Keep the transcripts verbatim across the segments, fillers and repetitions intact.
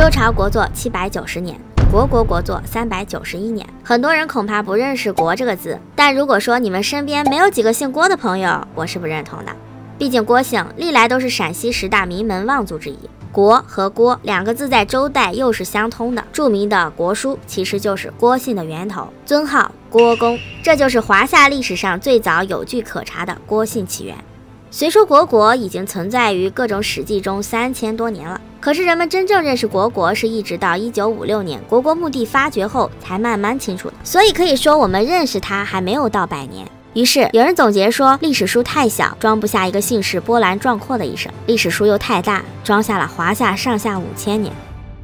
周朝国祚七百九十年，国国国祚三百九十一年。很多人恐怕不认识“国”这个字，但如果说你们身边没有几个姓郭的朋友，我是不认同的。毕竟郭姓历来都是陕西十大名门望族之一。国和郭两个字在周代又是相通的，著名的国书其实就是郭姓的源头，尊号郭公，这就是华夏历史上最早有据可查的郭姓起源。虽说国国已经存在于各种史记中三千多年了，可是人们真正认识国国是一直到一九五六年国国墓地发掘后才慢慢清楚的，所以可以说我们认识它还没有到百年。于是有人总结说，历史书太小，装不下一个姓氏波澜壮阔的一生；历史书又太大，装下了华夏上下五千年。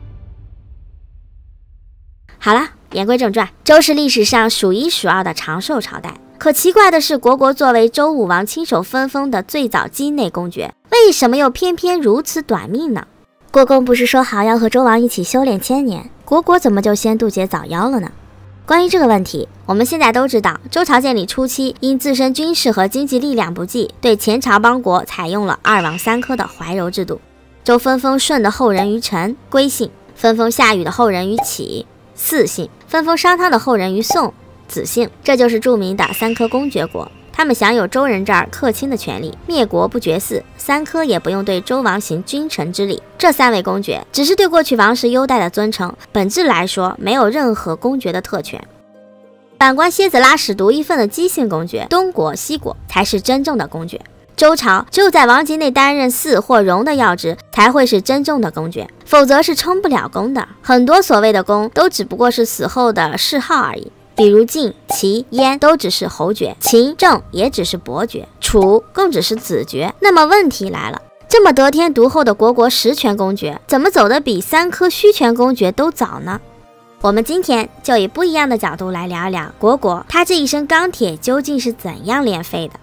好了，言归正传，周是历史上数一数二的长寿朝代。可奇怪的是，国国作为周武王亲手分封的最早畿内公爵，为什么又偏偏如此短命呢？国公不是说好要和周王一起修炼千年，国国怎么就先渡劫早夭了呢？关于这个问题，我们现在都知道，周朝建立初期，因自身军事和经济力量不济，对前朝邦国采用了二王三科的怀柔制度。周分封舜的后人于陈，归姓；分封夏禹的后人于启，嗣姓；分封商汤的后人于宋，子姓。这就是著名的三科公爵国。他们享有周人这儿克卿的权利，灭国不绝嗣，三科也不用对周王行君臣之礼。这三位公爵只是对过去王室优待的尊称，本质来说没有任何公爵的特权。反观蝎子拉屎独一份的姬姓公爵，东国、西国才是真正的公爵。周朝只有在王级内担任嗣或荣的要职，才会是真正的公爵，否则是称不了公的。很多所谓的公，都只不过是死后的谥号而已。比如晋、齐、燕都只是侯爵，秦、郑也只是伯爵，楚更只是子爵。那么问题来了，这么得天独厚的国国实权公爵，怎么走得比三科虚权公爵都早呢？我们今天就以不一样的角度来聊一聊国国，他这一身钢铁究竟是怎样炼废的。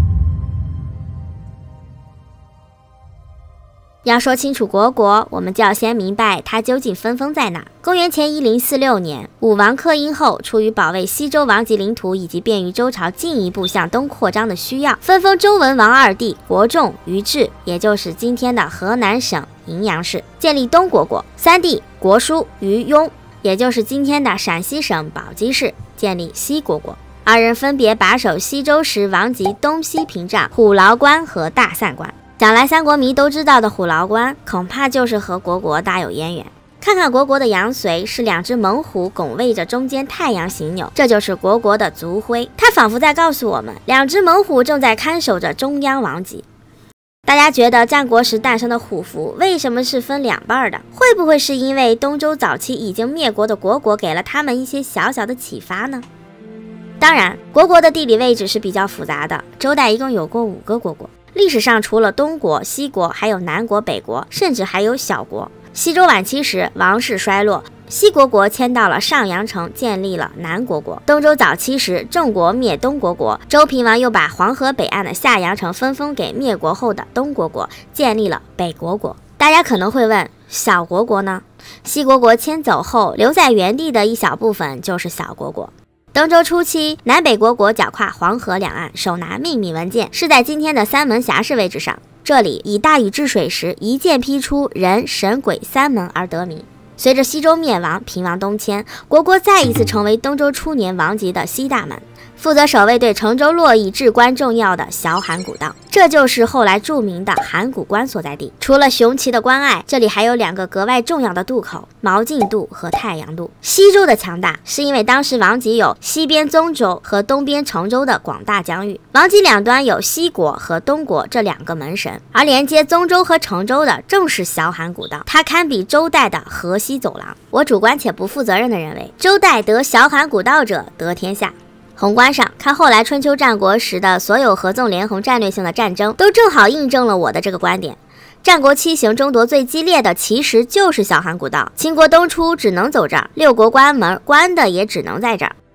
要说清楚国国，我们就要先明白它究竟分封在哪。公元前一零四六年，武王克殷后出于保卫西周王级领土以及便于周朝进一步向东扩张的需要，分封周文王二弟国仲于郅，也就是今天的河南省荥阳市，建立东国国；三弟国叔于雍，也就是今天的陕西省宝鸡市，建立西国国。二人分别把守西周时王级东西屏障、虎牢关和大散关。想来三国迷都知道的虎牢关，恐怕就是和国国大有渊源。看看国国的阳绥，是两只猛虎拱卫着中间太阳行钮，这就是国国的族徽。它仿佛在告诉我们，两只猛虎正在看守着中央王级。大家觉得战国时诞生的虎符为什么是分两半的？会不会是因为东周早期已经灭国的国国给了他们一些小小的启发呢？当然，国国的地理位置是比较复杂的，周代一共有过五个国国。历史上除了东国、西国，还有南国、北国，甚至还有小国。西周晚期时，王室衰落，西国国迁到了上阳城，建立了南国国。东周早期时，郑国灭东国国，周平王又把黄河北岸的下阳城分封给灭国后的东国国，建立了北国国。大家可能会问，小国国呢？西国国迁走后，留在原地的一小部分就是小国国。登州初期，南北国国脚跨黄河两岸，手拿秘密文件，是在今天的三门峡市位置上。这里以大禹治水时一剑劈出人、神、鬼三门而得名。随着西周灭亡，平王东迁，国国再一次成为东周初年王级的西大门，负责守卫对成州洛邑至关重要的小函谷道，这就是后来著名的函谷关所在地。除了雄奇的关隘，这里还有两个格外重要的渡口，毛晋渡和太阳渡。西周的强大是因为当时王级有西边宗周和东边成州的广大疆域，王级两端有西国和东国这两个门神，而连接宗周和成州的正是小函谷道，它堪比周代的河西走廊。我主观且不负责任的认为，周代得小函谷道者得天下。宏观上看，后来春秋战国时的所有合纵连横战略性的战争，都正好印证了我的这个观点。战国七雄争夺最激烈的其实就是小函谷道，秦国东出只能走这儿，六国关门关的也只能在这儿。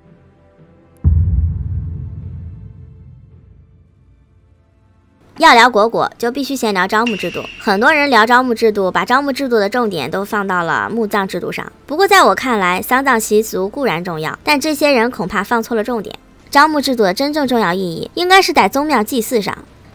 要聊国国，就必须先聊招募制度。很多人聊招募制度，把招募制度的重点都放到了墓葬制度上。不过在我看来，丧葬习俗固然重要，但这些人恐怕放错了重点。招募制度的真正重要意义，应该是在宗庙祭祀上。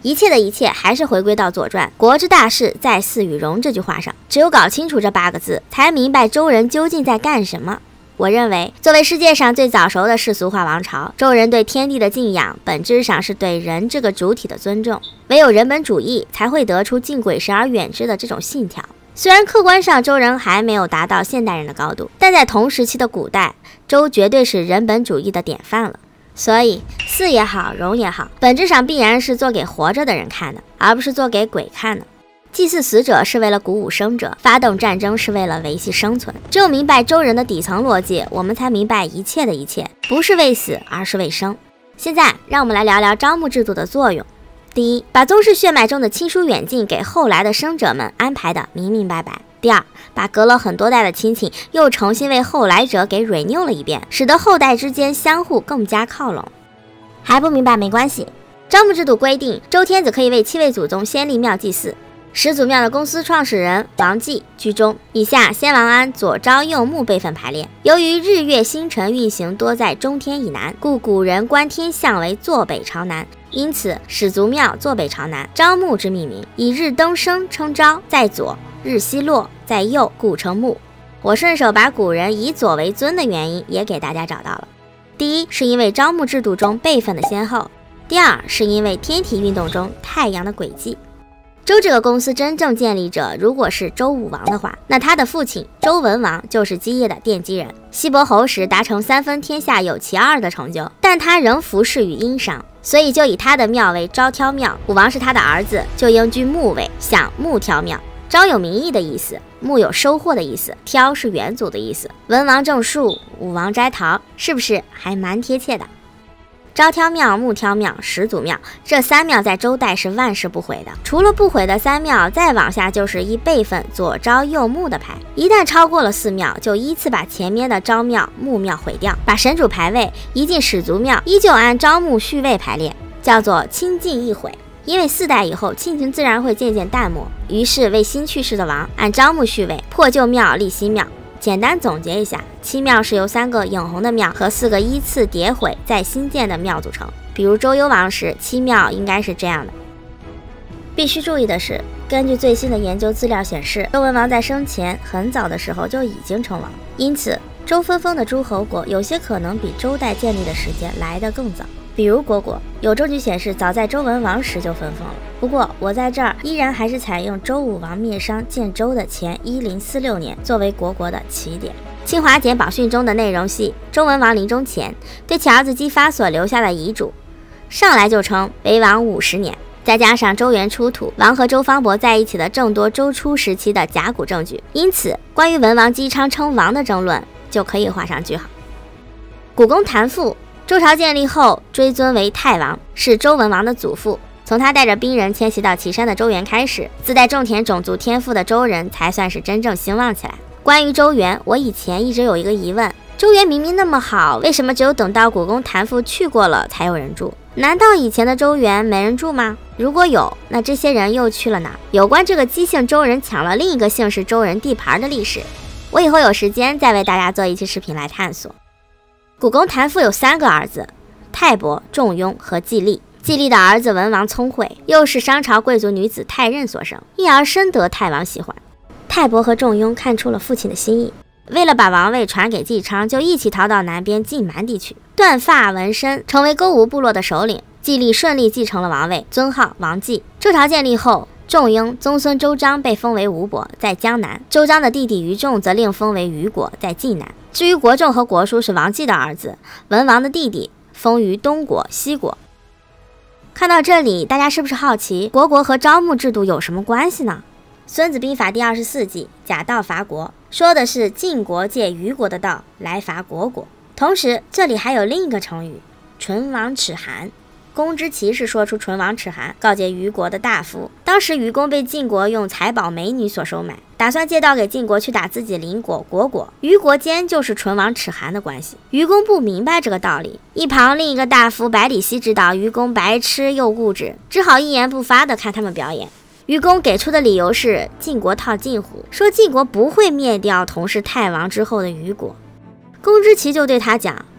一切的一切还是回归到《左传》“国之大事，在祀与戎”这句话上。只有搞清楚这八个字，才明白周人究竟在干什么。我认为，作为世界上最早熟的世俗化王朝，周人对天地的敬仰，本质上是对人这个主体的尊重。唯有人本主义，才会得出敬鬼神而远之的这种信条。虽然客观上周人还没有达到现代人的高度，但在同时期的古代，周绝对是人本主义的典范了。所以，祀也好，戎也好，本质上必然是做给活着的人看的，而不是做给鬼看的。祭祀死者是为了鼓舞生者，发动战争是为了维系生存。只有明白周人的底层逻辑，我们才明白一切的一切，不是为死，而是为生。现在，让我们来聊聊招募制度的作用。第一，把宗室血脉中的亲疏远近给后来的生者们安排的明明白白。第二，把隔了很多代的亲情又重新为后来者给 renew 了一遍，使得后代之间相互更加靠拢。还不明白没关系，招募制度规定，周天子可以为七位祖宗先立庙祭祀。始祖庙的公司创始人王继居中，以下先王安、左昭、右穆辈分排列。由于日月星辰运行多在中天以南，故古人观天象为坐北朝南，因此始祖庙坐北朝南，昭穆之命名。以日登升称昭，在左；日西落在右，故称穆。我顺手把古人以左为尊的原因也给大家找到了。第一，是因为招募制度中辈分的先后；第二，是因为天体运动中太阳的轨迹。周这个公司真正建立者如果是周武王的话，那他的父亲周文王就是基业的奠基人。西伯侯时达成三分天下有其二的成就，但他仍服侍于殷商，所以就以他的庙为昭挑庙。武王是他的儿子，就应居穆位，享穆挑庙。昭有名义的意思，穆有收获的意思，挑是元祖的意思。文王种树，武王摘桃，是不是还蛮贴切的？昭挑庙、穆挑庙、始祖庙，这三庙在周代是万世不毁的。除了不毁的三庙，再往下就是依辈分左昭右穆的排。一旦超过了四庙，就依次把前面的昭庙、穆庙毁掉，把神主牌位移进始祖庙，依旧按昭穆序位排列，叫做清尽一毁。因为四代以后，亲情自然会渐渐淡漠，于是为新去世的王按昭穆序位，破旧庙立新庙。简单总结一下，七庙是由三个影红的庙和四个依次迭毁再新建的庙组成。比如周幽王时，七庙应该是这样的。必须注意的是，根据最新的研究资料显示，周文王在生前很早的时候就已经称王，因此周分封的诸侯国有些可能比周代建立的时间来得更早。比如虢国，有证据显示早在周文王时就分封了。不过我在这儿依然还是采用周武王灭商建周的前一零四六年作为国国的起点。清华简宝训中的内容系周文王临终前对其儿子姬发所留下的遗嘱，上来就称为王五十年，再加上周原出土王和周方伯在一起的众多周初时期的甲骨证据，因此关于文王姬昌称王的争论就可以画上句号。古公谭父周朝建立后追尊为太王，是周文王的祖父。从他带着兵人迁徙到岐山的周原开始，自带种田种族天赋的周人才算是真正兴旺起来。关于周原，我以前一直有一个疑问，周原明明那么好，为什么只有等到古公谭父去过了才有人住？难道以前的周原没人住吗？如果有，那这些人又去了哪？有关这个姬姓周人抢了另一个姓氏周人地盘的历史，我以后有时间再为大家做一期视频来探索。古公谭父有三个儿子，泰伯、仲雍和季历。季历的儿子文王聪慧，又是商朝贵族女子太任所生，因而深得太王喜欢。泰伯和仲雍看出了父亲的心意，为了把王位传给姬昌，就一起逃到南边晋蛮地区，断发纹身，成为勾吴部落的首领。季历顺利继承了王位，尊号王继。周朝建立后，仲雍宗孙周章被封为吴伯，在江南；周章的弟弟于仲则另封为虞国，在晋南。至于国仲和国叔是王继的儿子，文王的弟弟，封于东国、西国。看到这里，大家是不是好奇国国和招募制度有什么关系呢？孙子兵法第二十四计假道伐国，说的是晋国借虞国的道来伐国国。同时这里还有另一个成语唇亡齿寒，公之奇是说出唇亡齿寒，告诫虞国的大夫。当时虞公被晋国用财宝美女所收买，打算借道给晋国去打自己邻国国国，虞国间就是唇亡齿寒的关系。虞公不明白这个道理，一旁另一个大夫百里奚知道虞公白痴又固执，只好一言不发地看他们表演。虞公给出的理由是晋国套晋虎，说晋国不会灭掉同是太王之后的虞国。公之奇就对他讲，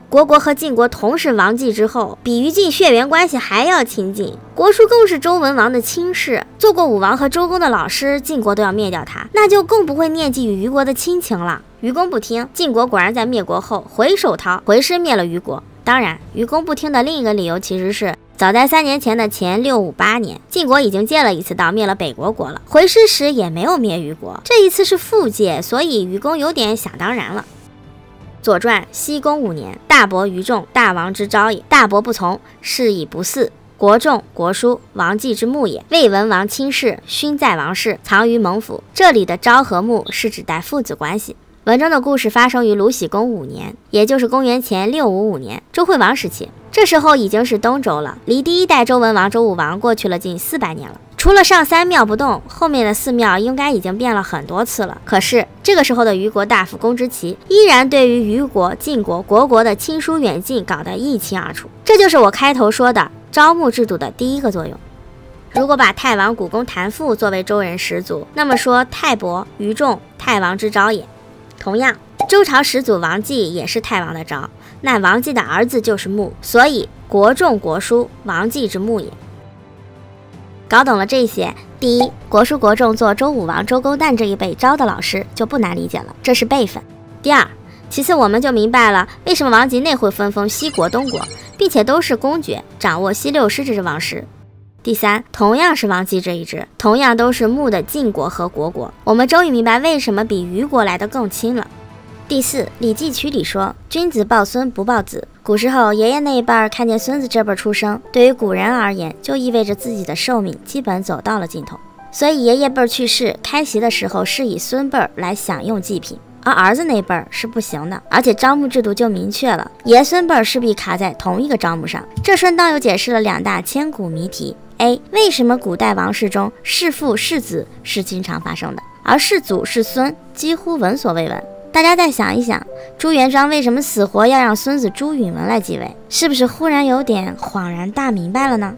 国国和晋国同是王继之后，比于晋血缘关系还要亲近。国叔更是周文王的亲事，做过武王和周公的老师，晋国都要灭掉他，那就更不会念及与虞国的亲情了。虞公不听，晋国果然在灭国后回手掏，回师灭了虞国。当然，虞公不听的另一个理由其实是，早在三年前的前六五八年，晋国已经借了一次道，灭了北国国了，回师时也没有灭虞国，这一次是复借，所以虞公有点想当然了。左传西公五年，大伯于仲，大王之昭也。大伯不从，是以不嗣。国仲，国叔，王继之墓也。魏文王亲事，勋在王室，藏于蒙府。这里的昭和墓是指代父子关系。文中的故事发生于鲁僖公五年，也就是公元前六五五年，周惠王时期。这时候已经是东周了，离第一代周文王周武王过去了近四百年了。除了上三庙不动，后面的四庙应该已经变了很多次了。可是这个时候的虞国大夫公之奇依然对于虞国、晋国、国国的亲疏远近搞得一清二楚。这就是我开头说的招募制度的第一个作用。如果把太王古公谭父作为周人始祖，那么说太伯、于仲，太王之昭也。同样，周朝始祖王继也是太王的昭，那王继的儿子就是穆，所以国仲国叔，王继之穆也。搞懂了这些，第一，国叔国仲做周武王、周公旦这一辈昭的老师就不难理解了，这是辈分。第二，其次我们就明白了为什么王吉内会分封西国、东国，并且都是公爵，掌握西六师这支王师。第三，同样是王继这一支，同样都是穆的晋国和国国，我们终于明白为什么比虞国来得更亲了。第四，《礼记曲》里说，君子抱孙不抱子。古时候爷爷那一辈看见孙子这辈出生，对于古人而言就意味着自己的寿命基本走到了尽头，所以爷爷辈去世，开席的时候是以孙辈来享用祭品，而儿子那辈是不行的。而且招募制度就明确了，爷孙辈势必卡在同一个招募上，这顺道又解释了两大千古谜题。 A. 为什么古代王室中弑父弑子是经常发生的，而弑祖弑孙几乎闻所未闻？大家再想一想，朱元璋为什么死活要让孙子朱允文来继位？是不是忽然有点恍然大明白了呢？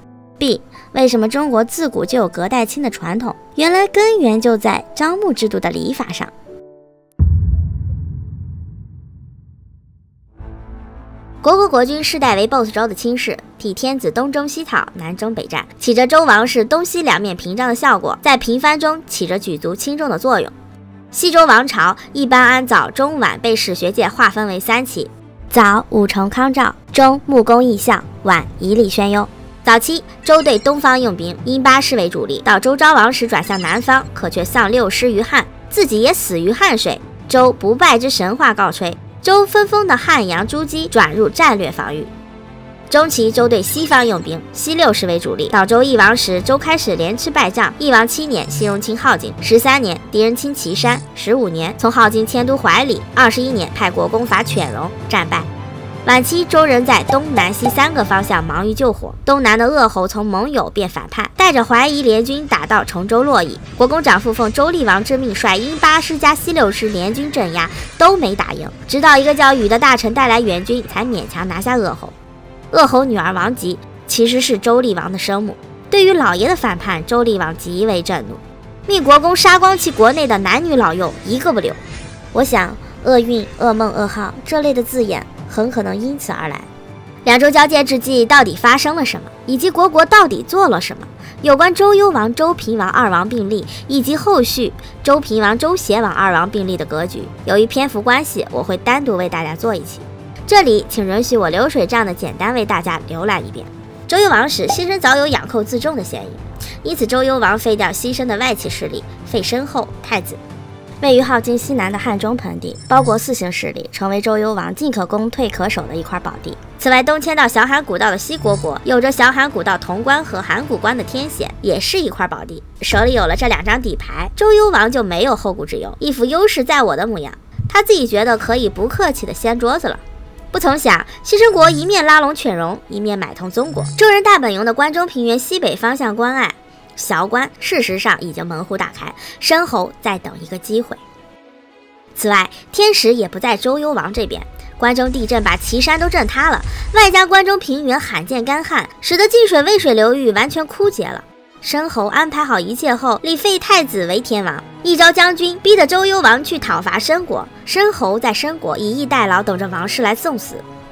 B. 为什么中国自古就有隔代亲的传统？原来根源就在招募制度的礼法上。国国国君世代为 boss 周的亲事，替天子东征西讨，南征北战，起着周王室东西两面屏障的效果，在平藩中起着举足轻重的作用。西周王朝一般按早中晚被史学界划分为三期：早武成康赵，中穆公义孝，晚仪礼宣幽。早期周对东方用兵，因八师为主力，到周昭王时转向南方，可却丧六师于汉，自己也死于汉水。周不败之神话告吹，周分封的汉阳朱姬转入战略防御。中期周对西方用兵，西六师为主力，到周懿王时，周开始连吃败仗。懿王七年，西戎侵镐京；十三年，敌人侵岐山；十五年，从镐京迁都怀里；二十一年，派国攻伐犬戎，战败。晚期周人在东南西三个方向忙于救火，东南的鄂侯从盟友变反叛，带着怀疑联军打到成州洛邑。国公长父奉周厉王之命，率英八师加西六师联军镇压，都没打赢，直到一个叫禹的大臣带来援军，才勉强拿下鄂侯。鄂侯女儿王吉其实是周厉王的生母，对于老爷的反叛，周厉王极为震怒，命国公杀光其国内的男女老幼，一个不留。我想厄运、噩梦、噩耗这类的字眼很可能因此而来。两周交界之际，到底发生了什么，以及国国到底做了什么？有关周幽王、周平王二王并立，以及后续周平王、周协王二王并立的格局，由于篇幅关系，我会单独为大家做一期。这里请允许我流水账的简单为大家浏览一遍。周幽王时，牺牲早有养寇自重的嫌疑，因此周幽王废掉牺牲的外戚势力，废申后、太子。位于镐京西南的汉中盆地，包括四姓势力，成为周幽王进可攻退可守的一块宝地。此外，东迁到小函谷道的西国国，有着小函谷道潼关和函谷关的天险，也是一块宝地。手里有了这两张底牌，周幽王就没有后顾之忧，一副优势在我的模样。他自己觉得可以不客气的掀桌子了。不曾想，西申国一面拉拢犬戎，一面买通宗国。周人大本营的关中平原西北方向关隘萧关，事实上已经门户大开，申侯在等一个机会。此外，天时也不在周幽王这边，关中地震把岐山都震塌了，外加关中平原罕见干旱，使得晋水渭水流域完全枯竭了。申侯安排好一切后，立废太子为天王，一招将军逼得周幽王去讨伐申国，申侯在申国以逸待劳，等着王室来送死。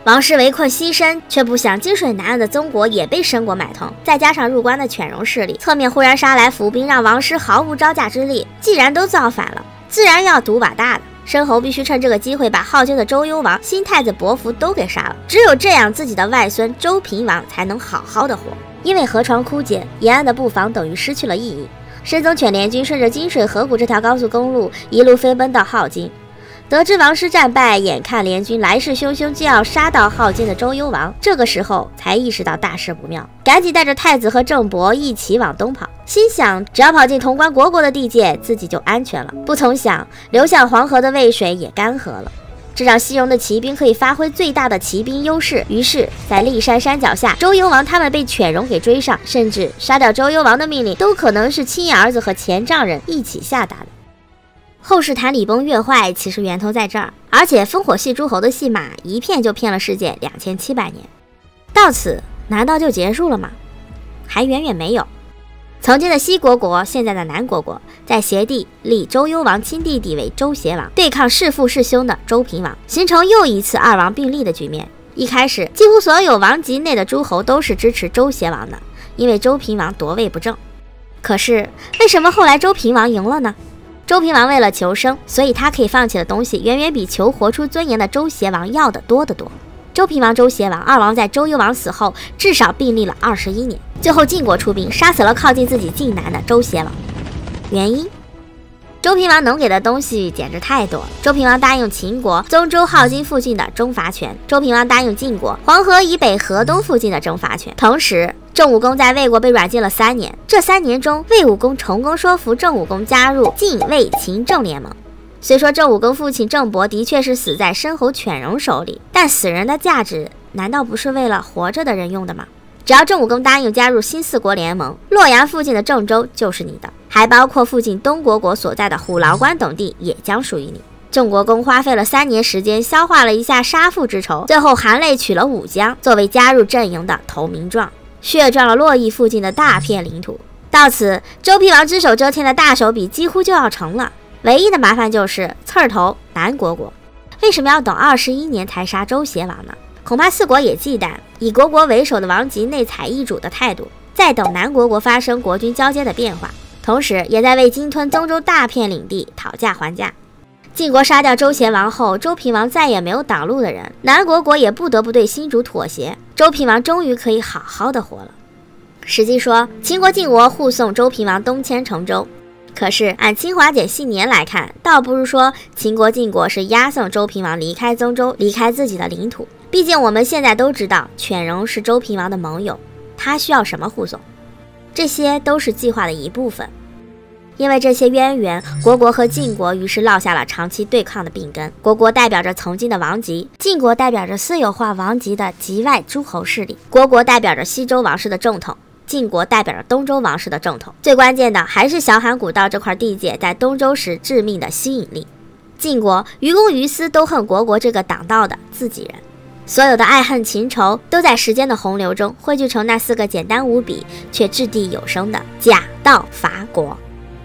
王室围困西申，却不想积水南岸的曾国也被申国买通，再加上入关的犬戎势力，侧面忽然杀来伏兵，让王师毫无招架之力。既然都造反了，自然要赌把大的。申侯必须趁这个机会把好chiến的周幽王、新太子伯服都给杀了，只有这样，自己的外孙周平王才能好好的活。因为河床枯竭，沿岸的布防等于失去了意义。申宗犬联军顺着金水河谷这条高速公路一路飞奔到镐京。得知王师战败，眼看联军来势汹汹，就要杀到镐京的周幽王，这个时候才意识到大事不妙，赶紧带着太子和郑伯一起往东跑，心想只要跑进潼关国国的地界，自己就安全了。不曾想，流向黄河的渭水也干涸了，这让西戎的骑兵可以发挥最大的骑兵优势。于是，在骊山山脚下，周幽王他们被犬戎给追上，甚至杀掉周幽王的命令，都可能是亲儿子和前丈人一起下达的。后世谈礼崩乐坏，其实源头在这儿，而且烽火戏诸侯的戏码一骗就骗了世界两千七百年，到此难道就结束了吗？还远远没有。曾经的西国国，现在的南国国，在邪地立周幽王亲弟弟为周协王，对抗弑父弑兄的周平王，形成又一次二王并立的局面。一开始，几乎所有王级内的诸侯都是支持周协王的，因为周平王夺位不正。可是为什么后来周平王赢了呢？周平王为了求生，所以他可以放弃的东西远远比求活出尊严的周协王要的多得多。周平王、周协王二王在周幽王死后至少并立了二十一年，最后晋国出兵杀死了靠近自己晋南的周协王。原因，周平王能给的东西简直太多了。周平王答应秦国宗周、镐京附近的征伐权，周平王答应晋国黄河以北、河东附近的征伐权。同时，郑武公在魏国被软禁了三年，这三年中，魏武公成功说服郑武公加入晋、魏、秦、郑联盟。虽说郑武公父亲郑伯的确是死在申侯犬戎手里，但死人的价值难道不是为了活着的人用的吗？只要郑武公答应加入新四国联盟，洛阳附近的郑州就是你的，还包括附近东国国所在的虎牢关等地也将属于你。郑国公花费了三年时间消化了一下杀父之仇，最后含泪取了武姜作为加入阵营的投名状，血赚了洛邑附近的大片领土。到此，周平王只手遮天的大手笔几乎就要成了。唯一的麻烦就是刺儿头南国国，为什么要等二十一年才杀周协王呢？恐怕四国也忌惮以国国为首的王级内采异主的态度，再等南国国发生国君交接的变化，同时也在为鲸吞宗周大片领地讨价还价。晋国杀掉周协王后，周平王再也没有挡路的人，南国国也不得不对新主妥协，周平王终于可以好好的活了。实际说，秦国、晋国护送周平王东迁成周，可是按清华简信年来看，倒不如说秦国、晋国是押送周平王离开宗周，离开自己的领土。毕竟我们现在都知道，犬戎是周平王的盟友，他需要什么护送？这些都是计划的一部分。因为这些渊源，国国和晋国于是落下了长期对抗的病根。国国代表着曾经的王级，晋国代表着私有化王级的畿外诸侯势力。国国代表着西周王室的正统，晋国代表着东周王室的正统。最关键的还是小函谷道这块地界在东周时致命的吸引力。晋国于公于私都恨国国这个挡道的自己人，所有的爱恨情仇都在时间的洪流中汇聚成那四个简单无比却掷地有声的假道伐国。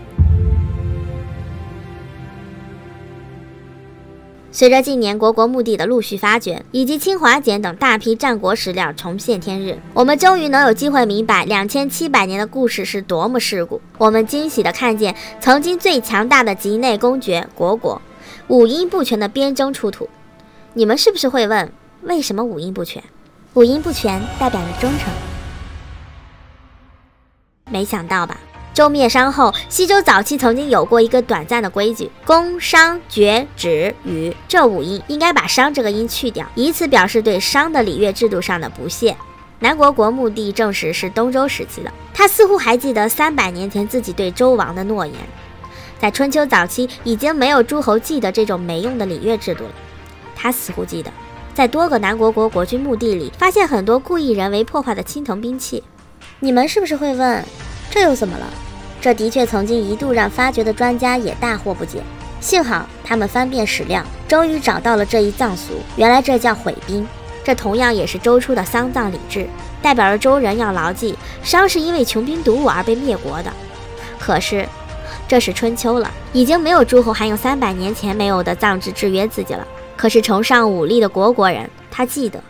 随着近年国国墓地的陆续发掘，以及清华简等大批战国史料重现天日，我们终于能有机会明白两千七百年的故事是多么世故。我们惊喜地看见曾经最强大的畿内公爵国国五音不全的边征出土。你们是不是会问，为什么五音不全？五音不全代表着忠诚。没想到吧？周灭商后，西周早期曾经有过一个短暂的规矩，公、商、爵、止、禹这五音应该把商这个音去掉，以此表示对商的礼乐制度上的不屑。南国国墓地证实是东周时期的，他似乎还记得三百年前自己对周王的诺言。在春秋早期，已经没有诸侯记得这种没用的礼乐制度了。他似乎记得，在多个南国国国君墓地里，发现很多故意人为破坏的青铜兵器。你们是不是会问，这又怎么了？这的确曾经一度让发掘的专家也大惑不解。幸好他们翻遍史料，终于找到了这一葬俗，原来这叫毁兵。这同样也是周初的丧葬礼制，代表着周人要牢记，商是因为穷兵黩武而被灭国的。可是这是春秋了，已经没有诸侯还用三百年前没有的葬制制约自己了。可是崇尚武力的国国人，他记得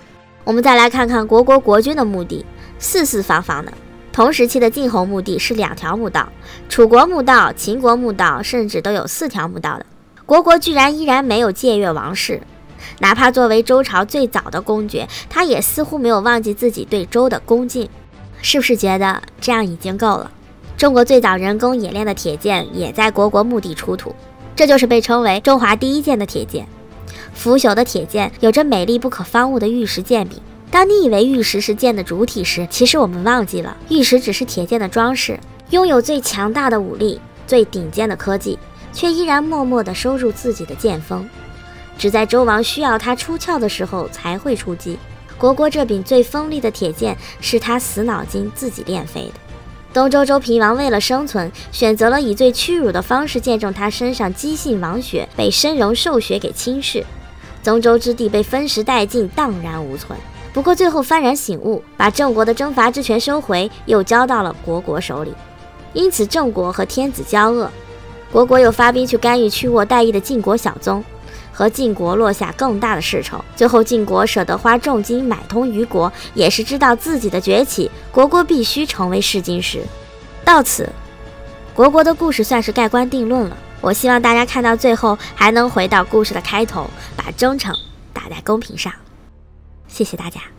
我们再来看看国国国君的墓地，四四方方的。同时期的晋侯墓地是两条墓道，楚国墓道、秦国墓道甚至都有四条墓道的。国国居然依然没有僭越王室，哪怕作为周朝最早的公爵，他也似乎没有忘记自己对周的恭敬。是不是觉得这样已经够了？中国最早人工冶炼的铁剑也在国国墓地出土，这就是被称为中华第一剑的铁剑。腐朽的铁剑有着美丽不可方物的玉石剑柄。当你以为玉石是剑的主体时，其实我们忘记了，玉石只是铁剑的装饰。拥有最强大的武力、最顶尖的科技，却依然默默地收入自己的剑锋，只在周王需要他出鞘的时候才会出击。国国这柄最锋利的铁剑是他死脑筋自己练飞的。东周周平王为了生存，选择了以最屈辱的方式见证他身上姬姓王血被申荣受血给侵蚀，宗周之地被分食殆尽，荡然无存。不过最后幡然醒悟，把郑国的征伐之权收回，又交到了国国手里。因此郑国和天子交恶，国国又发兵去干预屈沃待邑的晋国小宗，和晋国落下更大的世仇。最后晋国舍得花重金买通虞国，也是知道自己的崛起，国国必须成为试金石。到此，国国的故事算是盖棺定论了。我希望大家看到最后还能回到故事的开头，把忠诚打在公屏上。谢谢大家。